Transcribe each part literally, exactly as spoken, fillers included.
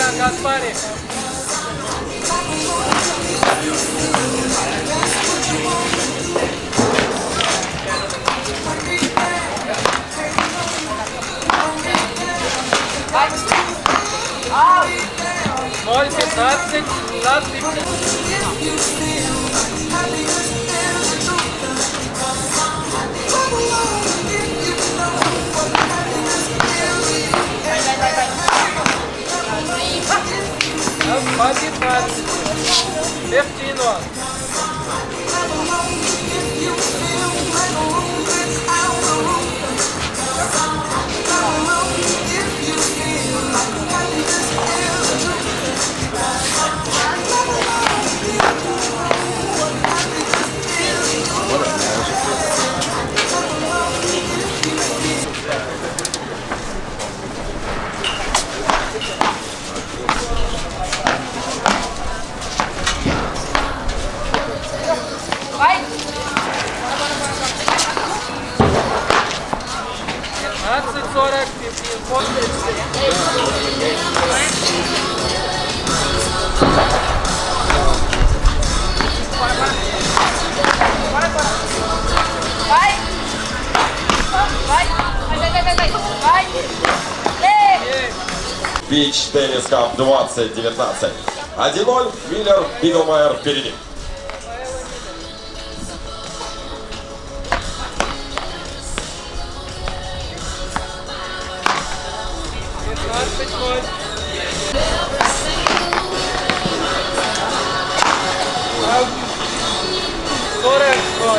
Гаспари. ноль пятнадцать, двенадцать. По пятнадцать. Певтино. пятнадцать сорок. Бич Теннис Кап двадцать девятнадцать. один ноль. Миллер, Биглмайер впереди. пятнадцать ноль. сорок ноль.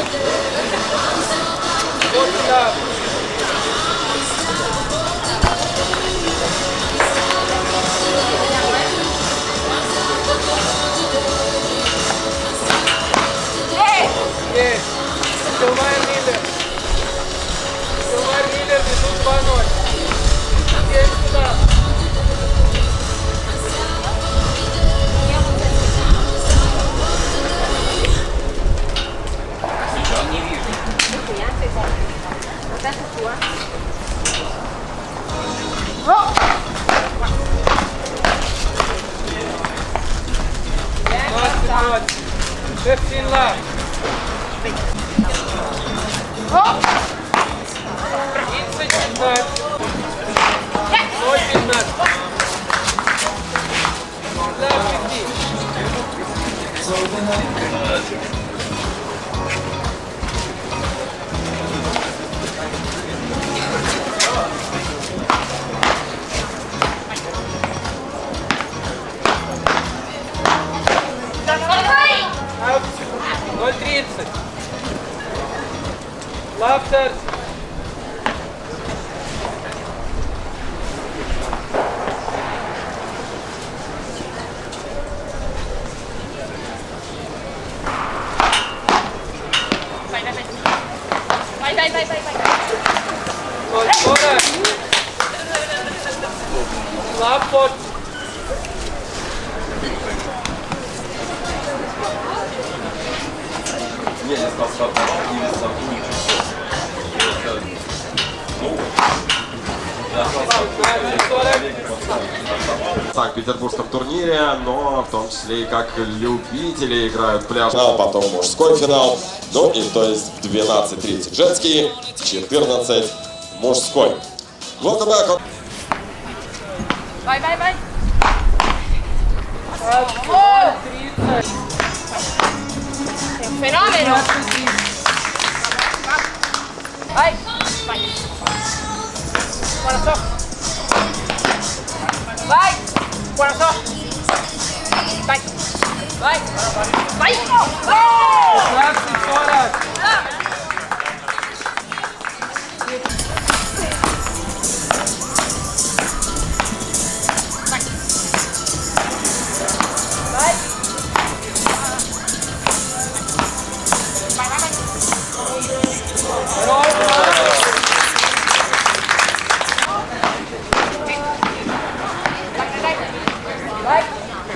Есть. Силмайер Миллер. Силмайер Миллер ведут два ноль. Теперь сюда. Не вижу. Вот это твой. двадцать ноль. пятнадцать лав. тридцать пятнадцать. ноль пятнадцать. Да, пяти. ноль тридцать. Лафтер. Vai, vai, vai, vai, vai. ноль сорок. Лафорд. Я не стал стартовать, не весом, в Санкт-Петербургском турнире, но в том числе и как любители играют в пляж. А потом мужской финал, ну и то есть в двенадцать тридцать женский, в четырнадцать мужской. Welcome back. Vai, vai, vai. тридцать. È un fenomeno. Vai, vai. Guarda so. Vai, guarda so. Vai, vai, vai. двадцать сорок.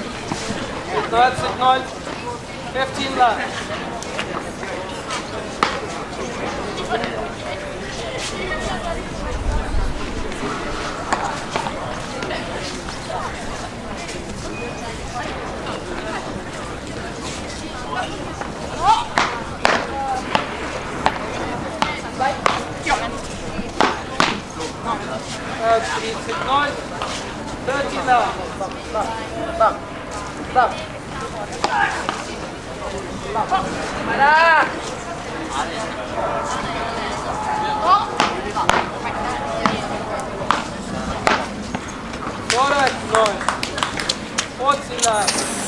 пятнадцать ноль. пятнадцать лав. Счет тридцать ноль. тридцать два. Стоп. Стоп. Да. сорок ноль. Отсюда.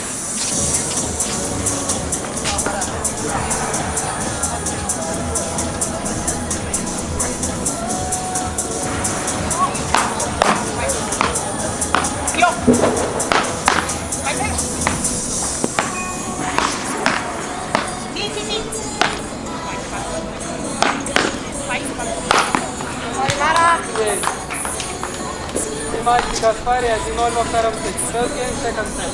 Снимайте Каспари, один ноль во втором сете. First game, second set.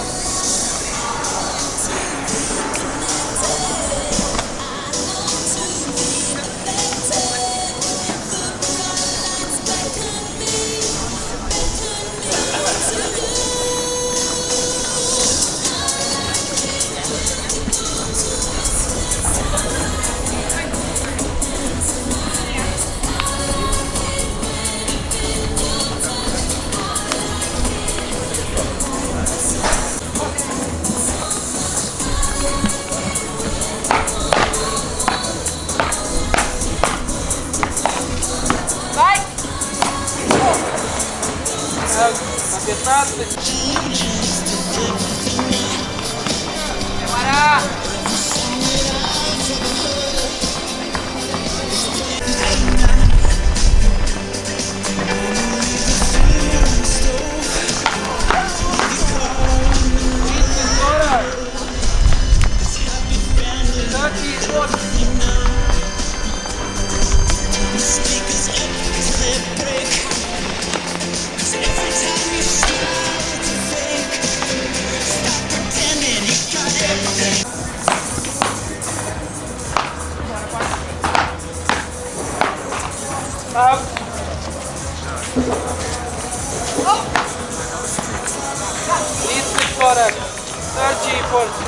На пятнадцать. Пора. Out. тридцать сорок. Thirty forty.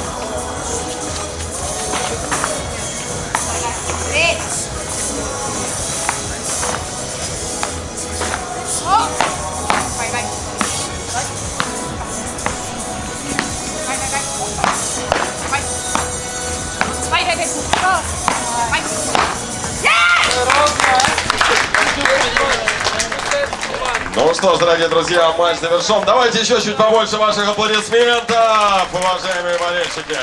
Ну что ж, дорогие друзья, матч завершен. Давайте еще чуть побольше ваших аплодисментов, уважаемые болельщики.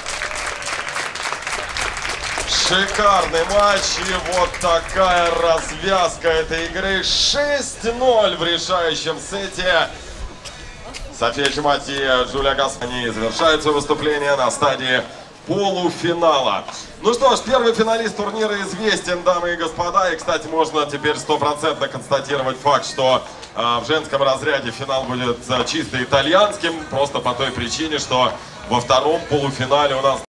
Шикарный матч, и вот такая развязка этой игры. шесть ноль в решающем сете. София Чумати и Джулия Гаспани завершают свое выступление на стадии полуфинала. Ну что ж, первый финалист турнира известен, дамы и господа. И, кстати, можно теперь стопроцентно констатировать факт, что э, в женском разряде финал будет э, чисто итальянским. Просто по той причине, что во втором полуфинале у нас